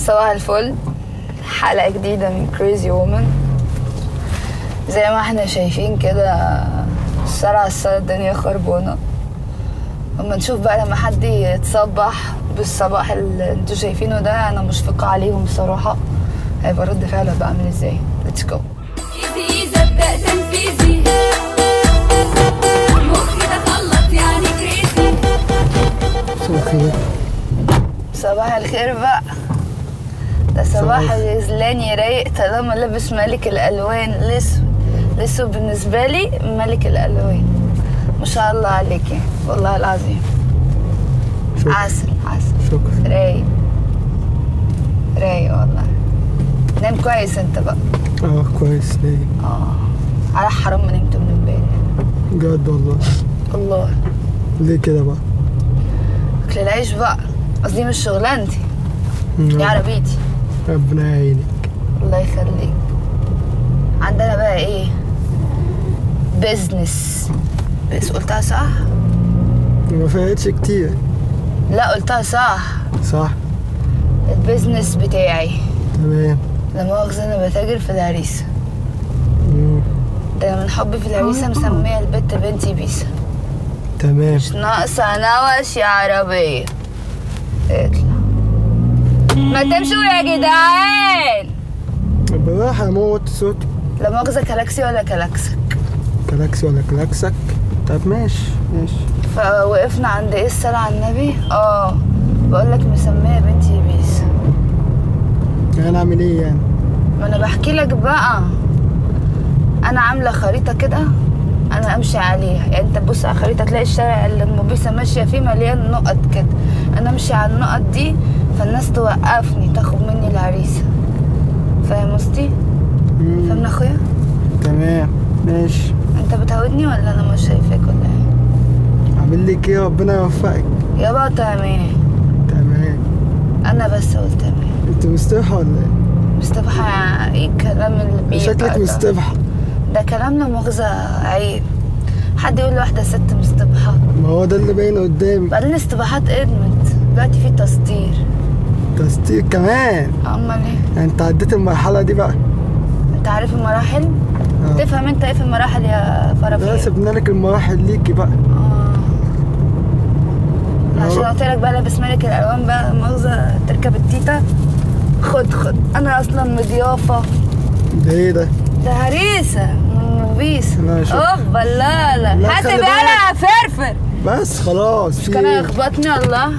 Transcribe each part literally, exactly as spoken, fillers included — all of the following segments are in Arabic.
صباح الفل. حلقة جديدة من كريزي وومن. زي ما احنا شايفين كده السرعة السرعة الدنيا خربانة. اما نشوف بقى لما حد يتصبح بالصباح اللي انتوا شايفينه ده، انا مشفقة عليهم بصراحة. هيبقى رد فعله بقى عامل ازاي؟ ليتس جو. إذا ابدأ تنفيذي مخي تخلط يعني كريزي. صباح الخير. صباح الخير بقى. ده صباح غزلاني رايق طالما لابس ملك الالوان الاسود. الاسود بالنسبه لي ملك الالوان. ما شاء الله عليكي والله العظيم. شكرا. عسل عسل. شكرا. رايق رايق والله. نام كويس انت بقى. اه كويس. ليه؟ اه على حرام ما نمت من امبارح. بجد والله. الله. ليه كده بقى؟ اكل العيش بقى، قصدي مش شغلانتي دي عربيتي. ربنا يعينك. الله يخليك. عندنا بقى ايه؟ بيزنس. بس قلتها صح؟ ما فاتش كتير. لا قلتها صح. صح. البيزنس بتاعي. تمام. لا مؤاخذة انا بتاجر في الهريسة. مم. ده انا من حبي في الهريسة مسمية البت بنتي بيسا. تمام. مش ناقصة نوش يا عربية. اطلع. ما تمشوا يا جدعان. بالراحة يا موت صوتي. لا مؤاخذة كلاكسي ولا كلاكسك. كلاكسي ولا كلاكسك؟ طب ماشي ماشي. فوقفنا عند ايه الصلاة على النبي؟ اه بقول لك مسمية بنتي بيسا. يعني اعمل ايه يعني؟ ما انا بحكي لك بقى. انا عامله خريطه كده انا امشي عليها. يعني انت تبص على الخريطه تلاقي الشارع اللي ام بيسا ماشيه فيه مليان نقط كده. انا امشي على النقط دي فالناس توقفني تاخد مني العريسه. فاهم قصدي؟ فاهم اخويا؟ تمام ماشي. انت بتهودني ولا انا مش شايفاك ولا ايه؟ اعمل لك ايه؟ ربنا يوفقك. يابا تمام. تمام. انا بس قلت تمام. انت مستبحة ولا ايه؟ مستبحة؟ ايه الكلام اللي بيبقى شكلك ده؟ مستبحة. ده كلام لا مؤاخذة عيب. حد يقول لواحدة ست مستبحة؟ ما هو ده اللي باين قدامي. بعدين استباحات ادمت دلوقتي في تسطير. تسطير كمان؟ امال ايه؟ يعني انت عديت المرحلة دي بقى؟ انت عارف المراحل؟ آه. تفهم انت ايه في المراحل يا لا فرافير؟ سيبنا لك المراحل ليكي بقى. اه أهو. عشان قلت لك بقى لابس ملك الالوان بقى مؤاخذة تركب التيتا. خد خد انا اصلا مضيافة. ده ايه ده؟ ده هريسة من بيسا. لا شكرا. اوف بلاله لا حاسب خلي بالك. يالا يا فرفر. بس خلاص. مش في كان ايه؟ يخبطني الله.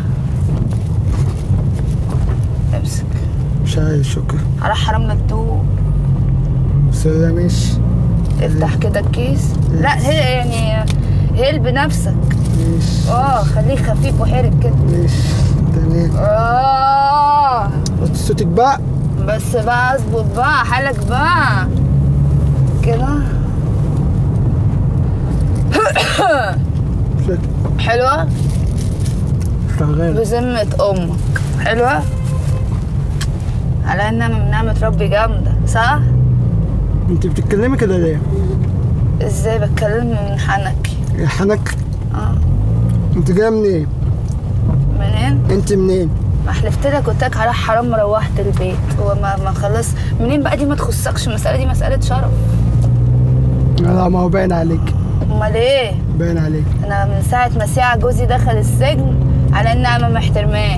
امسك. مش عايز شكرا. على حرام مكتوب. بس ده ماشي. افتح كده الكيس. لا هي يعني هيل بنفسك. ماشي. اه خليه خفيف وحرك كده. ماشي. تمام. اه وطي صوتك بقى. بس بقى اظبط بقى حالك بقى كده. شكرا. حلوة شغال. بذمة امك. حلوة على انها من نعمة ربي جامدة صح؟ انت بتتكلمي كده ليه؟ ازاي بتكلم من حنكي؟ يا حنك. اه انت جايه منين؟ منين؟ انت منين؟ ما حلفت لك قلت لك على حرام روحت البيت. هو ما ما خلص منين بقى؟ دي ما تخصكش المسألة دي مسألة شرف. لا ما هو باين عليك. امال ايه؟ باين عليك. انا من ساعة ما سيع جوزي دخل السجن على ان انا محترماه.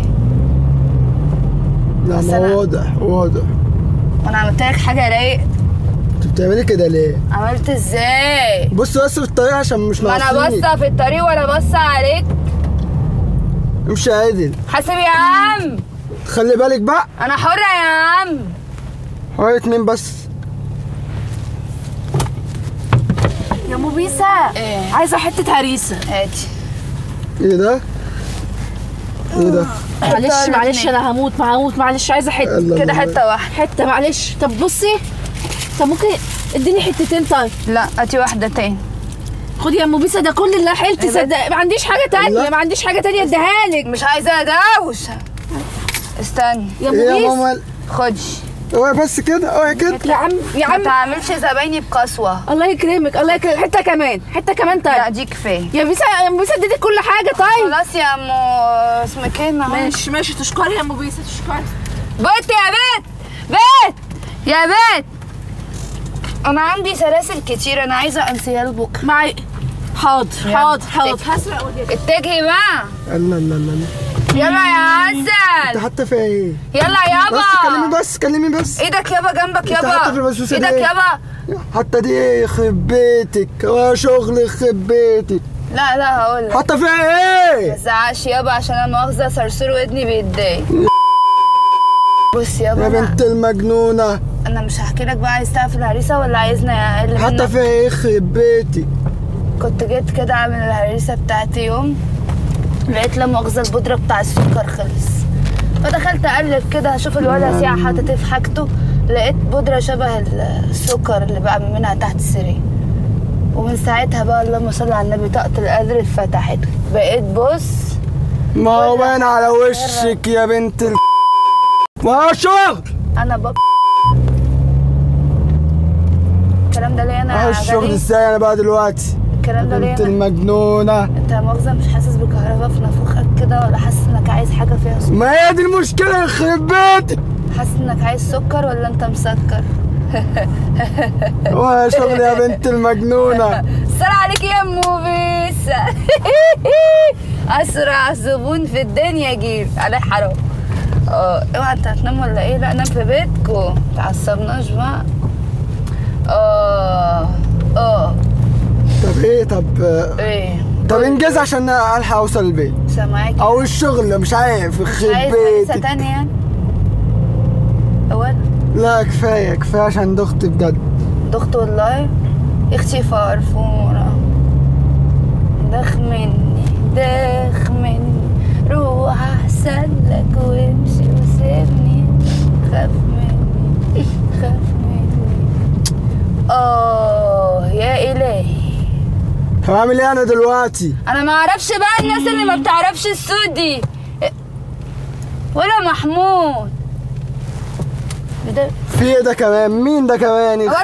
لا بس ما أنا- هو واضح واضح. وانا عملت لك حاجة رايق؟ انت بتعملي كده ليه؟ عملت ازاي؟ بص بس في الطريق عشان مش ما انا ناقصيني. باصة في الطريق ولا باصة عليك. امشي عادل. حاسب يا عم. خلي بالك بقى. انا حرة يا عم. حوالي اتنين بس. يا ام بيسا ايه؟ عايزه حته هريسه. هاتي. ايه ده؟ ايه ده؟ معلش معلش انا هموت هموت معلش عايزه حته الله كده الله. حتة واحدة. حته معلش. طب بصي طب ممكن اديني حتتين طيب. لا هاتي واحدة تاني. خدي يا ام بيسا ده كل اللي حيلتي. إيه ده؟ صدق ما عنديش حاجه تانية. الله. ما عنديش حاجه تانية اديها لك. مش عايزة ادوش. استني. يا ام ايه يا بيسا ماما؟ خدي. اوعي بس كده اوعي كده. يا عم يا ما عم تعملش زبايني بقسوة. الله يكرمك الله يكرمك. حته كمان حته كمان لا طيب. دي كفاية. يا بيسا يا ام بيسا اديتك كل حاجه طيب. خلاص يا ام اسمك ايه النهارده؟ ماشي ماشي تشكري يا ام بيسا تشكري. بنت يا بنت بنت يا بنت، انا عندي سلاسل كتير انا عايزه انسيها لبكره. معي. حاضر حاضر حاضر هسرق واجيب. اتجهي بقى. لا لا لا لا. يلا يا انت عسل. حاطه فيها ايه؟ يلا يابا. بس كلمي بس كلمي بس. ايدك يابا جنبك انت حاطه في يابا. البسبوسه دي ايدك ايه؟ يابا. حاطه دي ايه يخرب بيتك؟ هو شغل يخرب بيتك. لا لا هقول لك. حاطه فيها ايه؟ ما تزعقش يابا عشان انا مؤاخذه صرصور ودني بيتضايق. بص يابا يا أنا, بنت المجنونه. انا مش هحكي لك بقى عايز تعرف الهريسه ولا عايزنا اقل حاطه منك؟ فيها ايه يخرب بيتك؟ كنت جيت كده اعمل الهريسه بتاعتي يوم، لقيت لا مؤاخذه البودره بتاع السكر خلص، فدخلت اقلب كده هشوف الولد ساعه حاطط ايه في حاجته، لقيت بودره شبه السكر اللي بعمل منها تحت السرير. ومن ساعتها بقى اللهم صل على النبي طاقه القدر اتفتحت، بقيت بص. ما هو باين على وشك يا بنت ال ما هو شغل. انا بابا الكلام ده ليه انا اهو يا الشغل غالي؟ ازاي انا بقى دلوقتي؟ الكلام ده ليه بنت انا؟ المجنونه. انت مؤاخذه مش حاسس بكهرباء في نافوخك كده ولا حاسس انك عايز حاجه فيها سكر؟ ما هي دي المشكله يخرب بيتك. حاسس انك عايز سكر ولا انت مسكر؟ هو شغل يا بنت المجنونه. السلام عليك يا ام بيسا. اسرع زبون في الدنيا جيب عليه حرام. اه اوعى انت هتنام ولا ايه؟ لا نام في بيتكو متعصبناش بقى. اه اه طب ايه طب ايه طب انجز عشان الحق اوصل البيت سامعاك. او الشغل مش عارف مش يخرب عايز هريسه بيتك. تانية يعني؟ اول لا كفايه كفايه عشان دخت بجد. دخت والله. اختي فرفوره دخ مني دخ مني، روح احسن لك وامشي وسيبني، خاف مني خاف مني. اه يا الهي. طب اعمل ايه انا دلوقتي؟ انا ما اعرفش بقى الناس اللي ما بتعرفش السود دي ولا محمود ده في ايه ده كمان؟ مين ده كمان؟ ولا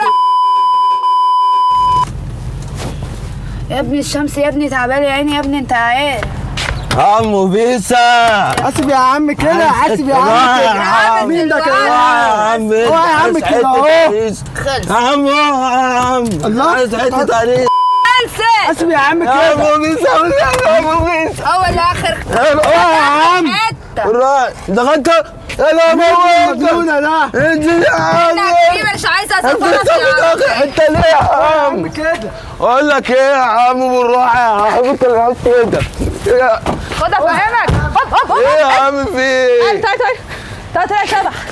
يا ابني الشمس يا ابني تعبالي يا عيني يا ابني انت عارف. عمو بيسا حاسب يا عم كده حاسب يا عم كده. مين ده كمان؟ عم هو يا عم كده اهو. خلص عمو يا عم الله. عايز حته تاريخ. خلص حاسب يا عم كده. عمو بيسا عمو بيسا هو الاخر اه يا عم. حته راح دخلت انا المجنونه ده. انت يا عم انا كبير مش عايزه اسافرك يا عم. انت ليه يا عم كده اقول لك ايه يا عم بالراحه يا عم انت اللي عملت كده ايه خد افهمك. هوب هوب هوب. يا عم في ايه؟ تعال تعال تعال تعال يا شبح.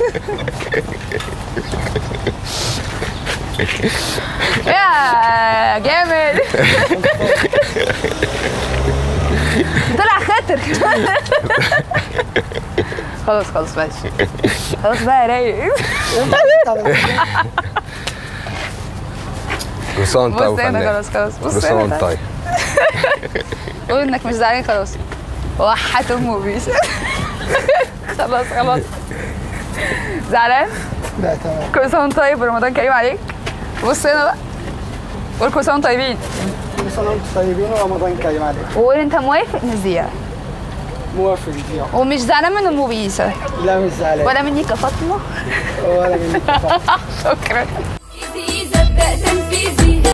يا جامد. طلع خاطر. خلاص خلاص ماشي خلاص بقى رايق. كل سنه وانت بص هنا خلاص خلاص كل بص سنه وانت هنا. طيب. قول انك مش زعلان خلاص. وحة ام بيسا. خلاص خلاص. زعلان؟ لا تمام. كل سنه وانت طيب ورمضان كريم عليك. بص هنا بقى. قول كل سنه وانتم طيبين. كل سنه وانتم طيبين ورمضان كريم عليكم. وقول انت موافق نذيع. موافق دي. ومش زعلان من ام بيسا لا مش زعلان. ولا مني كفاطمه. ولا منك. شكرا. تنفيذي زبدة تنفيذي